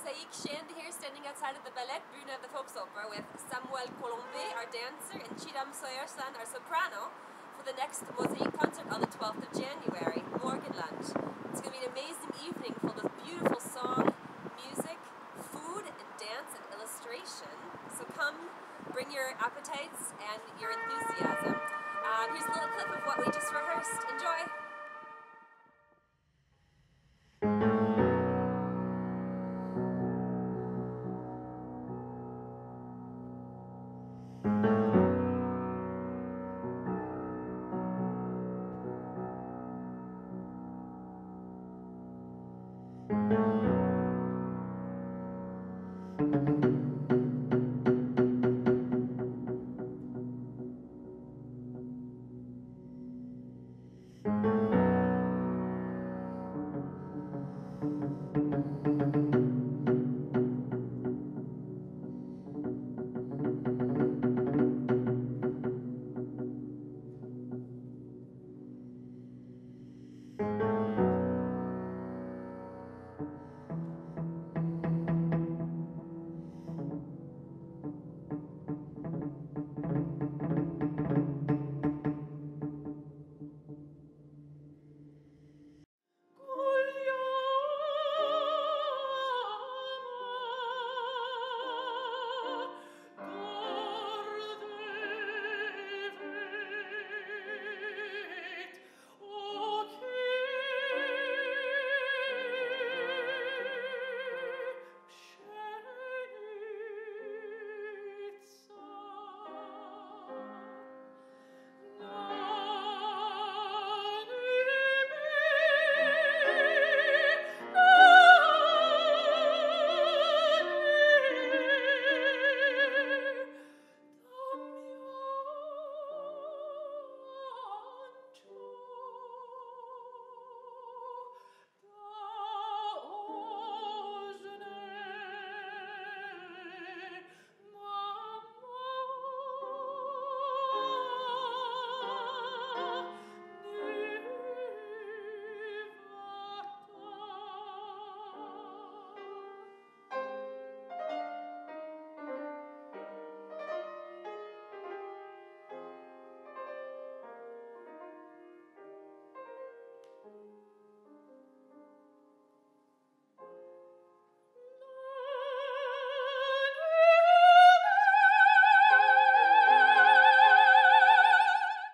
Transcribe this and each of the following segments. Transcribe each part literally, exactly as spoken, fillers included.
Mosaïque, Chanda here, standing outside of the ballet Bühne of the Folk Opera with Colombet, our dancer, and Çiğdem Soyarslan, our soprano, for the next Mosaïque concert on the twelfth of January, Morgenland. It's going to be an amazing evening full of beautiful song, music, food, and dance and illustration. So come, bring your appetites and your enthusiasm. Um, here's a little clip of what we just rehearsed. Enjoy!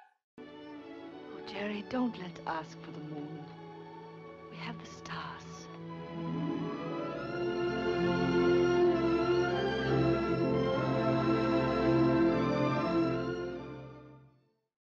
Don't let us ask for the moon. We have the stars.